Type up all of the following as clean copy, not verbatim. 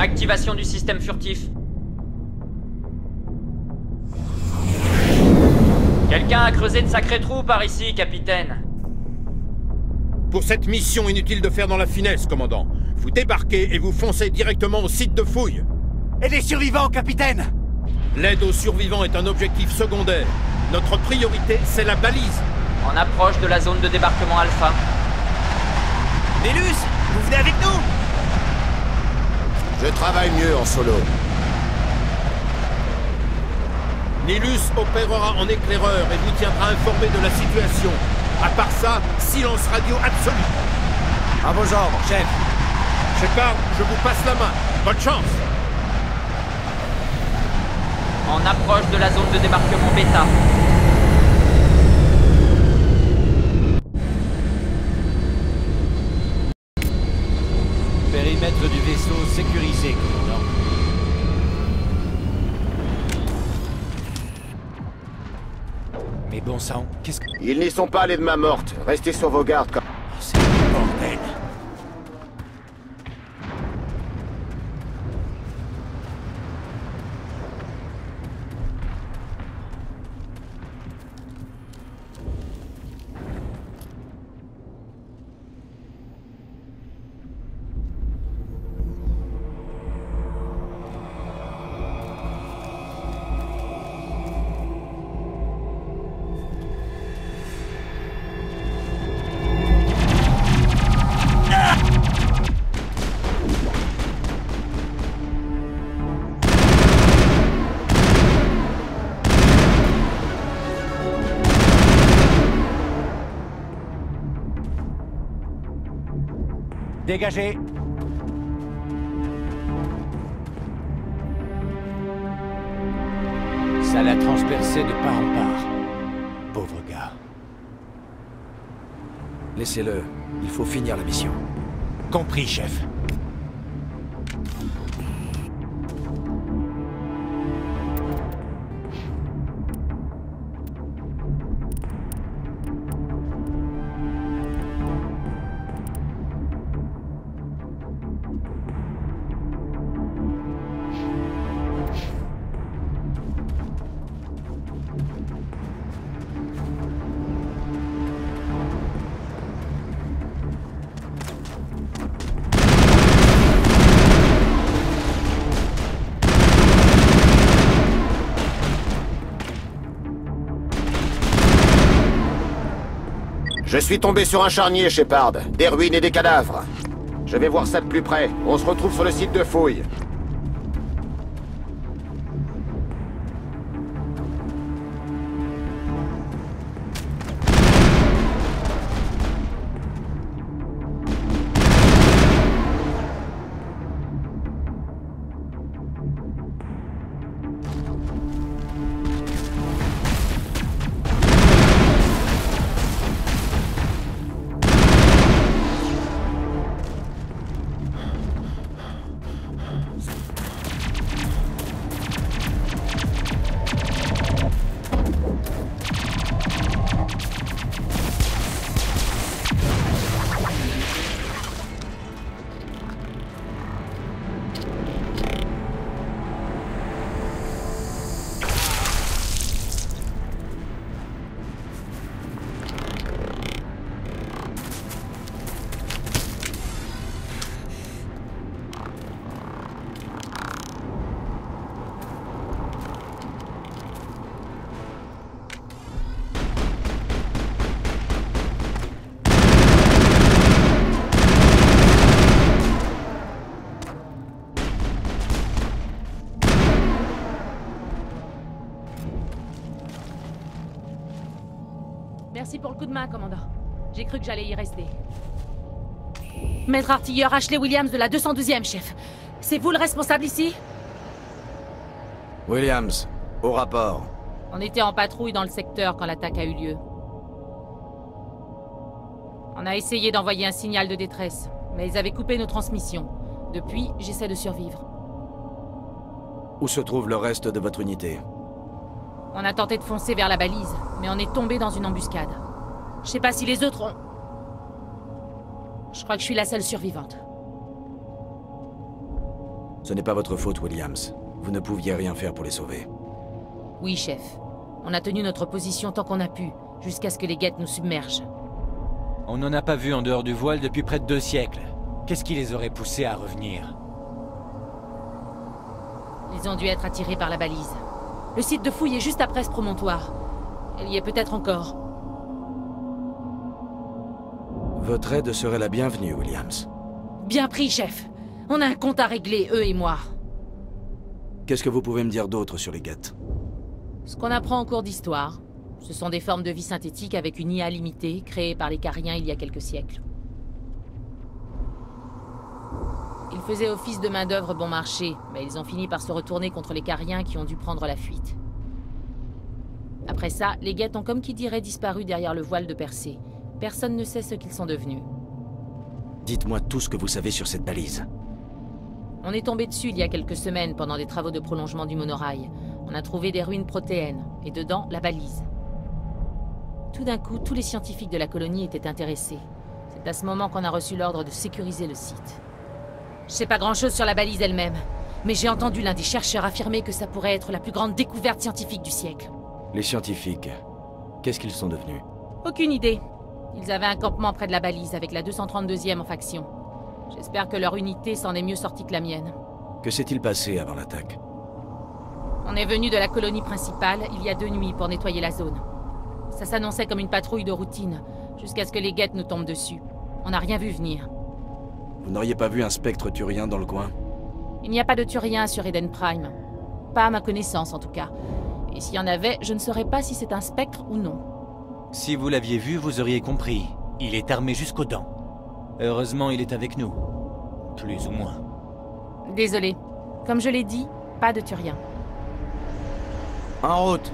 Activation du système furtif. Quelqu'un a creusé de sacrés trous par ici, capitaine. Pour cette mission, inutile de faire dans la finesse, commandant. Vous débarquez et vous foncez directement au site de fouille. Et les survivants, capitaine? L'aide aux survivants est un objectif secondaire. Notre priorité, c'est la balise. En approche de la zone de débarquement Alpha. Nélus, vous venez avec nous? Je travaille mieux en solo. Nilus opérera en éclaireur et vous tiendra informé de la situation. À part ça, silence radio absolu. À vos ordres, chef. Shepard, je vous passe la main. Bonne chance. En approche de la zone de débarquement Bêta. Périmètre du vaisseau sécurisé, commandant. Mais bon sang, qu'est-ce que... Ils n'y sont pas allés de main morte. Restez sur vos gardes. C'est le bordel. Dégagez. Ça l'a transpercé de part en part. Pauvre gars. Laissez-le. Il faut finir la mission. Compris, chef. Je suis tombé sur un charnier, Shepard. Des ruines et des cadavres. Je vais voir ça de plus près. On se retrouve sur le site de fouille. Merci pour le coup de main, commandant. J'ai cru que j'allais y rester. Maître artilleur Ashley Williams de la 212e, chef. C'est vous le responsable ici? Williams, au rapport. On était en patrouille dans le secteur quand l'attaque a eu lieu. On a essayé d'envoyer un signal de détresse, mais ils avaient coupé nos transmissions. Depuis, j'essaie de survivre. Où se trouve le reste de votre unité? On a tenté de foncer vers la balise, mais on est tombé dans une embuscade. Je sais pas si les autres ont... Je crois que je suis la seule survivante. Ce n'est pas votre faute, Williams. Vous ne pouviez rien faire pour les sauver. Oui, chef. On a tenu notre position tant qu'on a pu, jusqu'à ce que les guettes nous submergent. On n'en a pas vu en dehors du voile depuis près de 2 siècles. Qu'est-ce qui les aurait poussés à revenir? Ils ont dû être attirés par la balise. Le site de fouille est juste après ce promontoire. Elle y est peut-être encore. Votre aide serait la bienvenue, Williams. Bien pris, chef. On a un compte à régler, eux et moi. Qu'est-ce que vous pouvez me dire d'autre sur les guettes? Ce qu'on apprend en cours d'histoire, ce sont des formes de vie synthétiques avec une IA limitée, créée par les Cariens il y a quelques siècles. Ils faisaient office de main-d'œuvre bon marché, mais ils ont fini par se retourner contre les Cariens qui ont dû prendre la fuite. Après ça, les guettes ont comme qui dirait disparu derrière le voile de Persée. Personne ne sait ce qu'ils sont devenus. Dites-moi tout ce que vous savez sur cette balise. On est tombé dessus il y a quelques semaines pendant des travaux de prolongement du monorail. On a trouvé des ruines protéennes, et dedans, la balise. Tout d'un coup, tous les scientifiques de la colonie étaient intéressés. C'est à ce moment qu'on a reçu l'ordre de sécuriser le site. Je sais pas grand-chose sur la balise elle-même, mais j'ai entendu l'un des chercheurs affirmer que ça pourrait être la plus grande découverte scientifique du siècle. Les scientifiques, qu'est-ce qu'ils sont devenus? Aucune idée. Ils avaient un campement près de la balise avec la 232e en faction. J'espère que leur unité s'en est mieux sortie que la mienne. Que s'est-il passé avant l'attaque? On est venu de la colonie principale il y a 2 nuits pour nettoyer la zone. Ça s'annonçait comme une patrouille de routine, jusqu'à ce que les guettes nous tombent dessus. On n'a rien vu venir. Vous n'auriez pas vu un spectre turien dans le coin? Il n'y a pas de Turien sur Eden Prime. Pas à ma connaissance, en tout cas. Et s'il y en avait, je ne saurais pas si c'est un spectre ou non. Si vous l'aviez vu, vous auriez compris. Il est armé jusqu'aux dents. Heureusement, il est avec nous. Plus ou moins. Désolé. Comme je l'ai dit, pas de Turien. En route!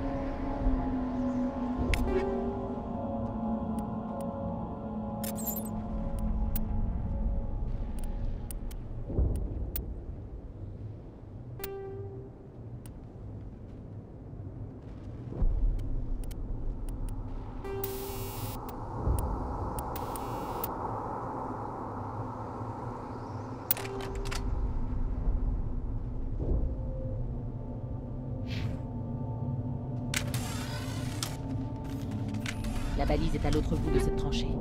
La balise est à l'autre bout de cette tranchée.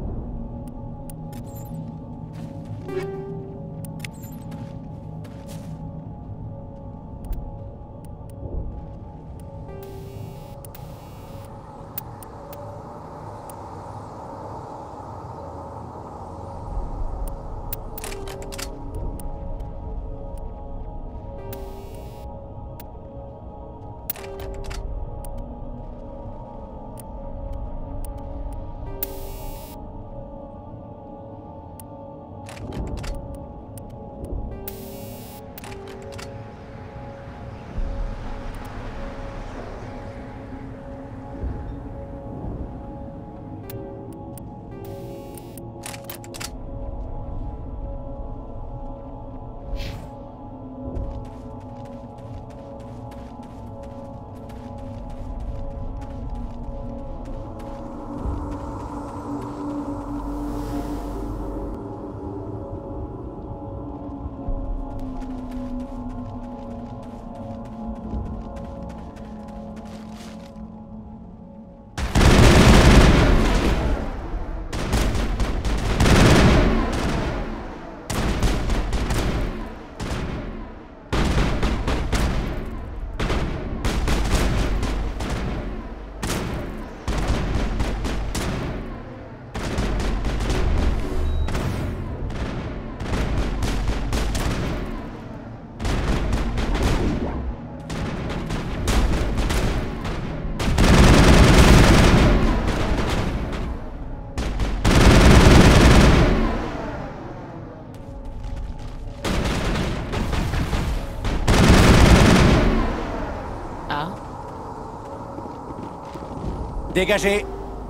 Dégagez!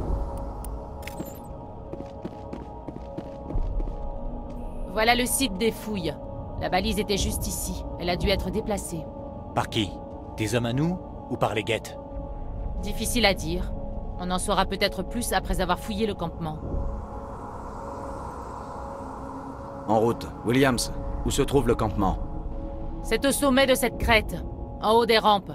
Voilà le site des fouilles. La balise était juste ici. Elle a dû être déplacée. Par qui? Des hommes à nous ou par les guettes? Difficile à dire. On en saura peut-être plus après avoir fouillé le campement. En route. Williams, où se trouve le campement? C'est au sommet de cette crête, en haut des rampes.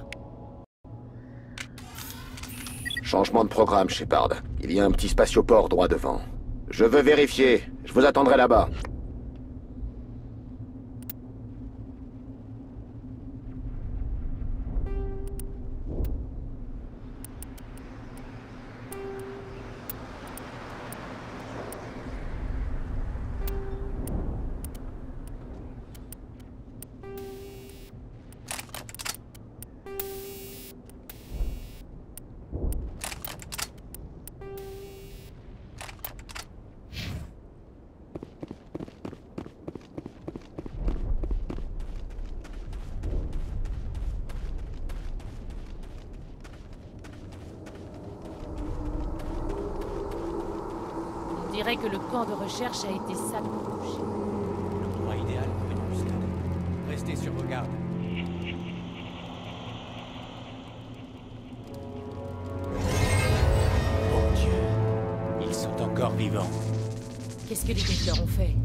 Changement de programme, Shepard. Il y a un petit spatioport droit devant. Je veux vérifier. Je vous attendrai là-bas. On dirait que le camp de recherche a été salement touché. L'endroit idéal pour une embuscade. Restez sur vos gardes. Mon Dieu, ils sont encore vivants. Qu'est-ce que les Templiers ont fait?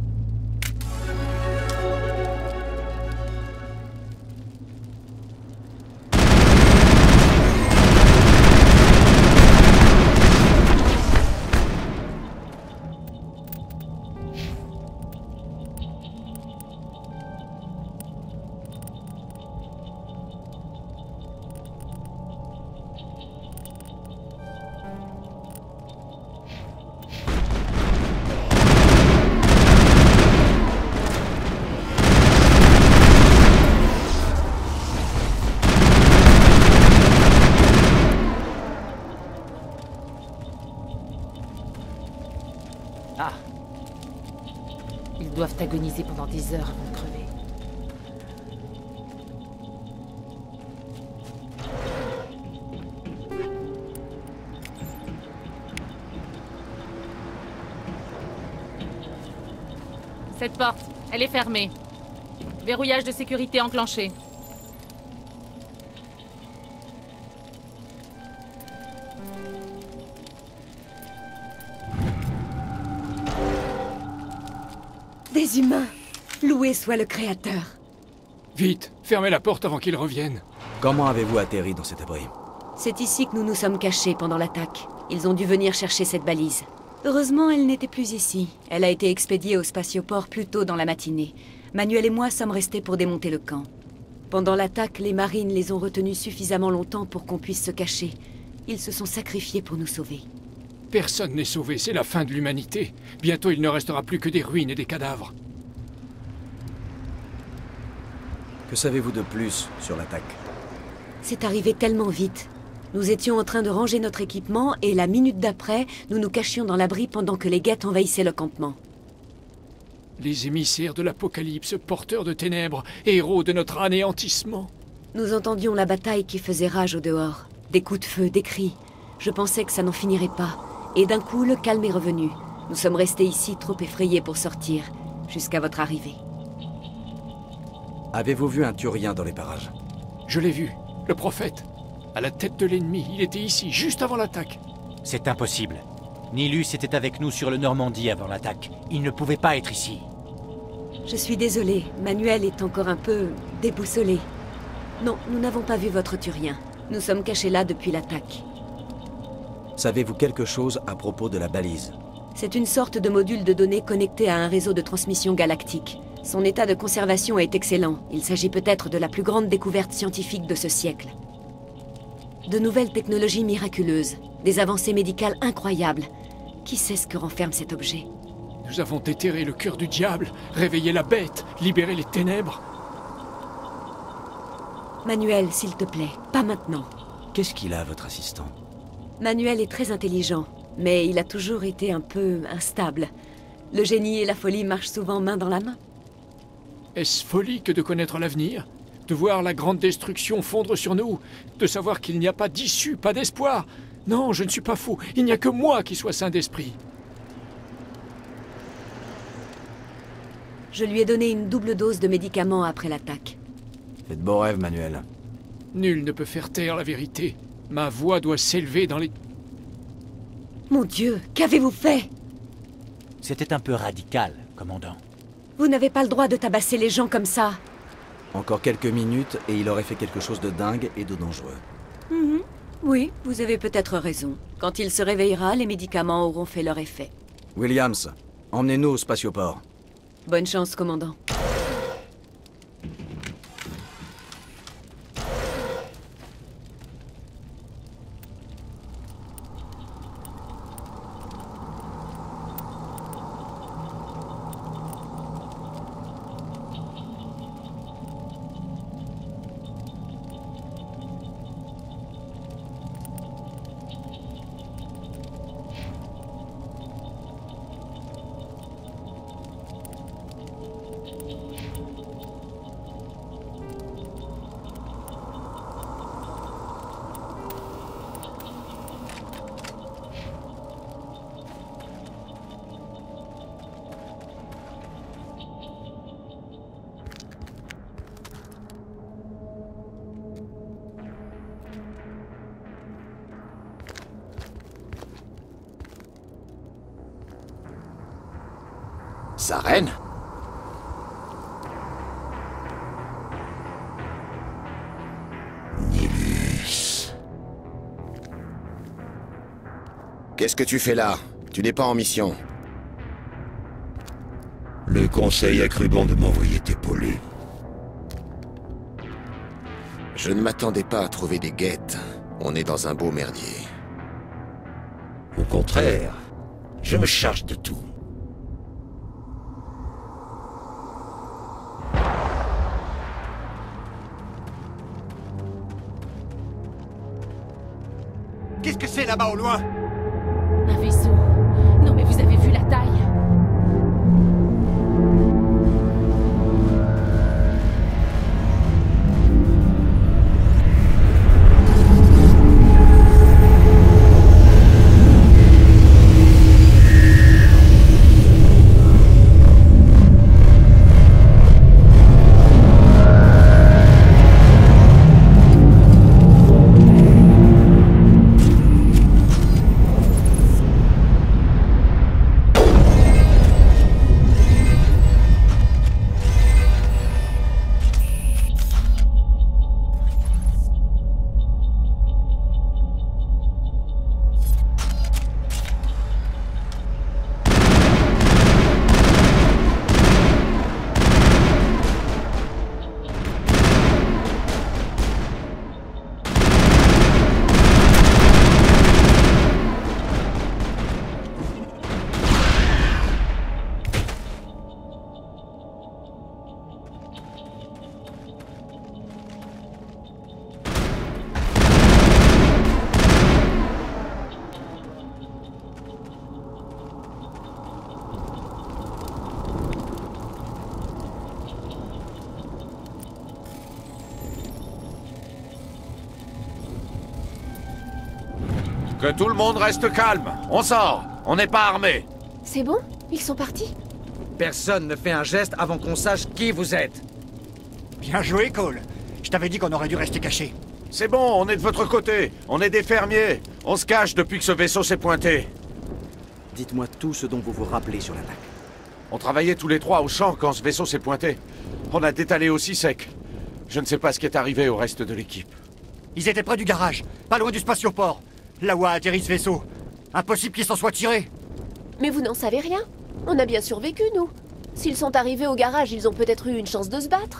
Ah, Ils doivent agoniser pendant des heures avant de crever. Cette porte, elle est fermée. Verrouillage de sécurité enclenché. Des humains! Loué soit le Créateur! Vite, fermez la porte avant qu'ils reviennent. Comment avez-vous atterri dans cet abri? C'est ici que nous nous sommes cachés pendant l'attaque. Ils ont dû venir chercher cette balise. Heureusement, elle n'était plus ici. Elle a été expédiée au spatioport plus tôt dans la matinée. Manuel et moi sommes restés pour démonter le camp. Pendant l'attaque, les marines les ont retenus suffisamment longtemps pour qu'on puisse se cacher. Ils se sont sacrifiés pour nous sauver. Personne n'est sauvé, c'est la fin de l'humanité. Bientôt, il ne restera plus que des ruines et des cadavres. Que savez-vous de plus sur l'attaque? C'est arrivé tellement vite. Nous étions en train de ranger notre équipement et la minute d'après, nous nous cachions dans l'abri pendant que les guettes envahissaient le campement. Les émissaires de l'Apocalypse, porteurs de ténèbres, héros de notre anéantissement. Nous entendions la bataille qui faisait rage au dehors. Des coups de feu, des cris. Je pensais que ça n'en finirait pas. Et d'un coup, le calme est revenu. Nous sommes restés ici trop effrayés pour sortir, jusqu'à votre arrivée. Avez-vous vu un Turien dans les parages? Je l'ai vu, le prophète. À la tête de l'ennemi, il était ici, juste avant l'attaque. c'est impossible. Nilus était avec nous sur le Normandie avant l'attaque. Il ne pouvait pas être ici. Je suis désolée, Manuel est encore un peu déboussolé. Non, nous n'avons pas vu votre Turien. Nous sommes cachés là depuis l'attaque. Savez-vous quelque chose à propos de la balise? C'est une sorte de module de données connecté à un réseau de transmission galactique. Son état de conservation est excellent. Il s'agit peut-être de la plus grande découverte scientifique de ce siècle. De nouvelles technologies miraculeuses, des avancées médicales incroyables. Qui sait ce que renferme cet objet? Nous avons déterré le cœur du diable, réveillé la bête, libéré les ténèbres. Manuel, s'il te plaît, pas maintenant. Qu'est-ce qu'il a, votre assistant? Manuel est très intelligent, mais il a toujours été un peu instable. Le génie et la folie marchent souvent main dans la main. Est-ce folie que de connaître l'avenir? De voir la grande destruction fondre sur nous? De savoir qu'il n'y a pas d'issue, pas d'espoir? Non, je ne suis pas fou. Il n'y a que moi qui sois saint d'esprit. Je lui ai donné une double dose de médicaments après l'attaque. Faites beaux rêves, Manuel. Nul ne peut faire taire la vérité. Ma voix doit s'élever dans les... Mon Dieu, qu'avez-vous fait? C'était un peu radical, commandant. Vous n'avez pas le droit de tabasser les gens comme ça. Encore quelques minutes et il aurait fait quelque chose de dingue et de dangereux. Oui, vous avez peut-être raison. Quand il se réveillera, les médicaments auront fait leur effet. Williams, emmenez-nous au spatioport. Bonne chance, commandant. Sa reine? Nilus. Qu'est-ce que tu fais là? Tu n'es pas en mission. Le conseil a cru bon de m'envoyer t'épauler. Je ne m'attendais pas à trouver des guettes. On est dans un beau merdier. Au contraire, je me charge de tout. Qu'est-ce que c'est là-bas au loin? Un vaisseau. Non mais vous avez vu la taille? Que tout le monde reste calme. On sort. On n'est pas armés. C'est bon? Ils sont partis? Personne ne fait un geste avant qu'on sache qui vous êtes. Bien joué, Cole. Je t'avais dit qu'on aurait dû rester cachés. C'est bon, on est de votre côté. On est des fermiers. On se cache depuis que ce vaisseau s'est pointé. Dites-moi tout ce dont vous vous rappelez sur l'attaque. On travaillait tous les trois au champ quand ce vaisseau s'est pointé. On a détalé aussi sec. Je ne sais pas ce qui est arrivé au reste de l'équipe. Ils étaient près du garage, pas loin du spatioport. Là où a atterri ce vaisseau. Impossible qu'ils s'en soient tirés. Mais vous n'en savez rien. On a bien survécu, nous. S'ils sont arrivés au garage, ils ont peut-être eu une chance de se battre.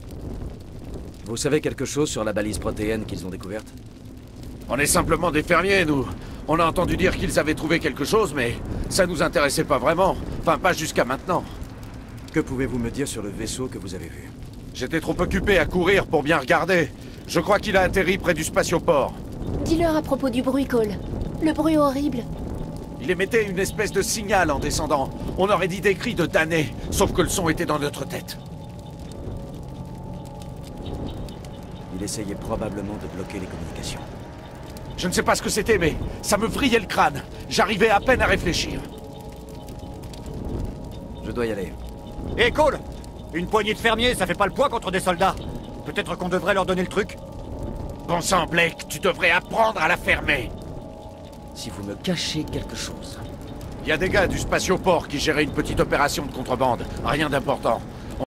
Vous savez quelque chose sur la balise protéenne qu'ils ont découverte? On est simplement des fermiers, nous. On a entendu dire qu'ils avaient trouvé quelque chose, mais ça nous intéressait pas vraiment. Enfin, pas jusqu'à maintenant. Que pouvez-vous me dire sur le vaisseau que vous avez vu? J'étais trop occupé à courir pour bien regarder. Je crois qu'il a atterri près du spatioport. Dis-leur à propos du bruit, Cole. Le bruit horrible. Il émettait une espèce de signal en descendant. On aurait dit des cris de damnés, sauf que le son était dans notre tête. Il essayait probablement de bloquer les communications. Je ne sais pas ce que c'était, mais ça me vrillait le crâne. J'arrivais à peine à réfléchir. Je dois y aller. Hé, Cole! Une poignée de fermiers, ça fait pas le poids contre des soldats. Peut-être qu'on devrait leur donner le truc. Bon sang, Blake, tu devrais apprendre à la fermer. Si vous me cachez quelque chose... Il y a des gars du spatioport qui géraient une petite opération de contrebande. Rien d'important.